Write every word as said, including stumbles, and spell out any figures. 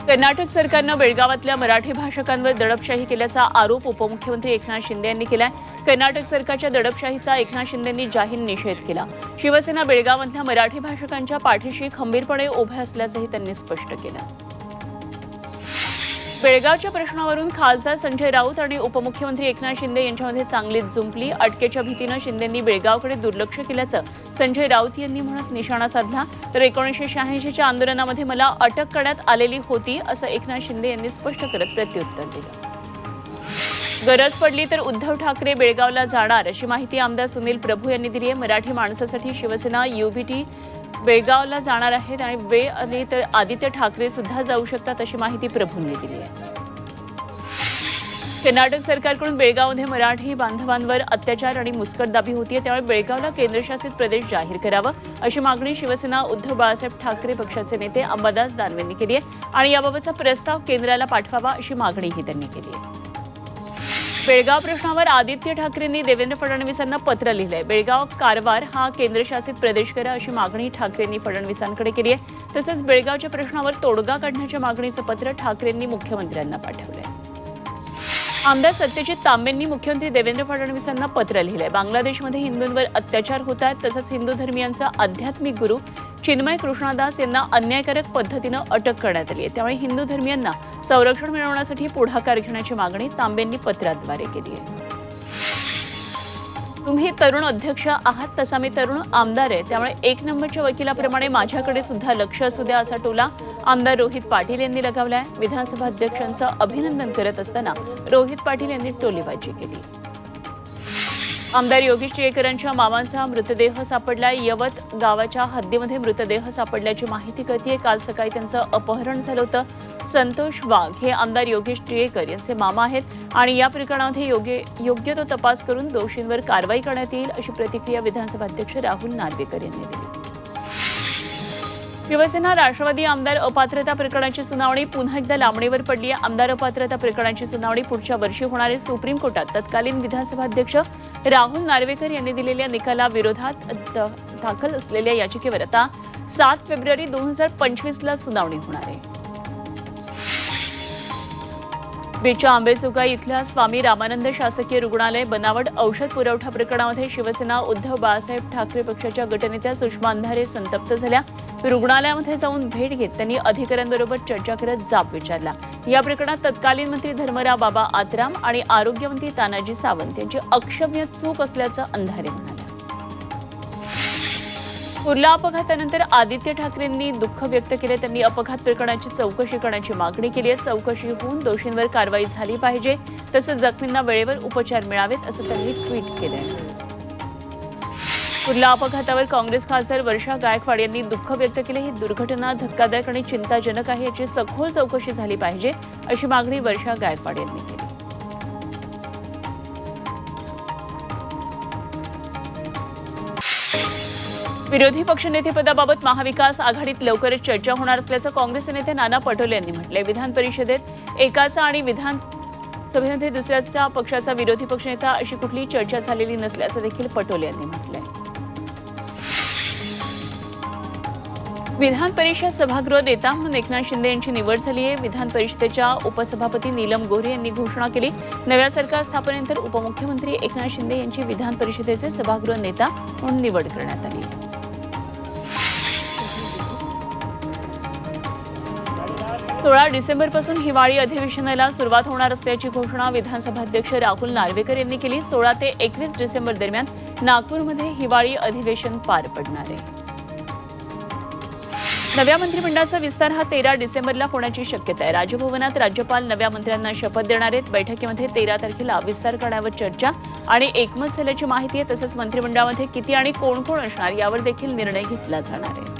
कर्नाटक सरकारनं बेळगावातल्या मराठी भाषकांवर दडपशाही केल्याचा आरोप उपमुख्यमंत्री एकनाथ शिंदे यांनी केलाय। कर्नाटक सरकारच्या दडपशाहीचा एकनाथ शिंदेंनी जाहीर निषेध केला। शिवसेना बेळगावातल्या मराठी भाषकांच्या पाठीशी खंबीरपणे उभे असल्याचंही त्यांनी स्पष्ट केलं। बेळगावच्या प्रश्नावरून खासदार संजय राऊत आणि उपमुख्यमंत्री एकनाथ शिंदे यांच्यामध्ये चांगलीच जुंपली। अटकेच्या भीतीनं शिंदेंनी बेळगावकडे दुर्लक्ष केल्याचं संजय राऊत यांनी म्हणत निशाणा साधला। तर एकोणीसशे शहाऐंशीच्या आंदोलनामध्ये मला अटक करण्यात आलेली होती असं एकनाथ शिंदे यांनी स्पष्ट करत प्रत्युत्तर दिलं। गरज पडली तर उद्धव ठाकरे बेळगावला जाणार अशी माहिती आमदार सुनील प्रभू यांनी दिली आहे। मराठी माणसासाठी शिवसेना युबीटी बेळगावला जाणार आहेत आणि वेळ आली तर आदित्य ठाकरे सुद्धा जाऊ शकतात अशी माहिती प्रभूंनी दिली आहे। कर्नाटक सरकारकडून बेळगावमध्ये मराठी बांधवांवर अत्याचार आणि मुस्कटदाबी होतीये, त्यामुळे बेळगावला केंद्रशासित प्रदेश जाहीर करावं अशी मागणी शिवसेना उद्धव बाळासाहेब ठाकरे पक्षाचे नेते अंबादास दानवेंनी केली आहे आणि याबाबतचा प्रस्ताव केंद्राला पाठवावा अशी मागणीही त्यांनी केली आहे। बेळगाव प्रश्नावर आदित्य ठाकरेंनी देवेंद्र फडणवीसांना पत्र लिहिलंय। बेळगाव कारवार हा केंद्रशासित प्रदेश करा अशी मागणी ठाकरेंनी फडणवीसांकडे केली आहे। तसंच बेळगावच्या प्रश्नावर तोडगा काढण्याच्या मागणीचं पत्र ठाकरेंनी मुख्यमंत्र्यांना पाठवलंय। आमदार सत्यजित तांबेंनी मुख्यमंत्री देवेंद्र फडणवीसांना पत्र लिहिलंय। बांगलादेशमध्ये हिंदूंवर अत्याचार होत आहेत, तसंच हिंदू धर्मियांचा आध्यात्मिक गुरु चिन्मय कृष्णदास यांना अन्यायकारक पद्धतीनं अटक करण्यात आली आहे, त्यामुळे हिंदू धर्मियांना संरक्षण मिळवण्यासाठी पुढाकार घेण्याची मागणी तांबेंनी पत्राद्वारे केली आहे। तुम्ही तरुण अध्यक्ष आहात, तसा मी तरुण आमदार आहे, त्यामुळे एक नंबरच्या वकिलाप्रमाणे माझ्याकडे सुद्धा लक्ष असू द्या असा टोला आमदार रोहित पाटील यांनी लगावलाय। विधानसभा अध्यक्षांचं अभिनंदन करत असताना रोहित पाटील यांनी टोलेबाजी केली। आमदार योगेश टिळेकरांच्या मामांचा मृतदेह सापडलाय। यवत गावाच्या हद्दीमध्ये मृतदेह सापडल्याची माहिती कळतेय। काल सकाळी त्यांचं अपहरण झालं होतं। संतोष वाघ हे आमदार योगेश टिळेकर यांचे मामा आहेत आणि या प्रकरणामध्ये योग्य योग्य तो तपास करून दोषींवर कारवाई करण्यात येईल अशी प्रतिक्रिया विधानसभा अध्यक्ष राहुल नार्वेकर यांनी दिली। शिवसेना राष्ट्रवादी आमदार अपात्रता प्रकरणाची सुनावणी पुन्हा एकदा लांबणीवर पडली आहे। आमदार अपात्रता प्रकरणाची सुनावणी पुढच्या वर्षी होणार आहे। सुप्रीम कोर्टात तत्कालीन विधानसभा अध्यक्ष राहुल नार्वेकर यांनी दिलेल्या निकालाविरोधात दाखल असलेल्या याचिकेवर आता सात फेब्रुवारी दोन हजार पंचवीस ला सुनावणी होणार आहे। बीडच्या आंबेजोगाई इथल्या स्वामी रामानंद शासकीय रुग्णालय बनावट औषध पुरवठा प्रकरणामध्ये शिवसेना उद्धव बाळासाहेब ठाकरे पक्षाच्या गटनेत्या सुषमा अंधारे संतप्त झाल्या। रुग्णालयामध्ये जाऊन भेट घेत त्यांनी अधिकाऱ्यांबरोबर चर्चा करत जाब विचारला। या प्रकरणात तत्कालीन मंत्री धर्मराव बाबा आत्राम आणि आरोग्यमंत्री तानाजी सावंत यांची अक्षम्य चूक असल्याचं अंधारे म्हणाले। कुर्ला अपघातानंतर आदित्य ठाकरेंनी दुःख व्यक्त केले। त्यांनी अपघात प्रकरणाची चौकशी करण्याची मागणी केली आहे। चौकशी होऊन दोषींवर कारवाई झाली पाहिजे, तसंच जखमींना वेळेवर उपचार मिळावेत असं त्यांनी ट्विट केलंय। कुर्ला अपघातावर काँग्रेस खासदार वर्षा गायकवाड यांनी दुःख व्यक्त केले। ही दुर्घटना धक्कादायक आणि चिंताजनक आहे, याची सखोल चौकशी झाली पाहिजे अशी मागणी वर्षा गायकवाड यांनी केली। विरोधी पक्षनेतेपदाबाबत महाविकास आघाडीत लवकरच चर्चा होणार असल्याचं काँग्रेस नेते नाना पटोले यांनी म्हटलंय। विधान परिषदेत एकाचा आणि विधान सभेमध्ये दुसऱ्याचा पक्षाचा विरोधी पक्षनेता अशी कुठलीही चर्चा झालेली नसल्याचं देखील पटोले यांनी म्हटलंय। विधान परिषद सभागृह नेता म्हणून एकनाथ शिंदे यांची निवड झाली आहे। विधान परिषदेच्या उपसभापती नीलम गोऱ्हे यांनी घोषणा केली। नव्या सरकार स्थापनेनंतर उपमुख्यमंत्री एकनाथ शिंदे यांची विधान परिषदेचे सभागृह नेता म्हणून निवड करण्यात आली। सोळा डिसेंबरपासून हिवाळी अधिवेशनाला सुरुवात होणार असल्याची घोषणा विधानसभा अध्यक्ष राहुल नार्वेकर यांनी केली। सोळा ते एकवीस डिसेंबर दरम्यान नागपूरमध्ये हिवाळी अधिवेशन पार पडणार आहे। नव्या मंत्रिमंडळाचा विस्तार हा तेरा डिसेंबरला होण्याची शक्यता आहे। राजभवनात राज्यपाल नव्या मंत्र्यांना शपथ देणार आहेत। बैठकीमध्ये तेरा तारखेला विस्तार करण्यावर चर्चा आणि एकमत झाल्याची माहिती आहे। तसंच मंत्रिमंडळामध्ये किती आणि कोण कोण असणार यावर देखील निर्णय घेतला जाणार आहे।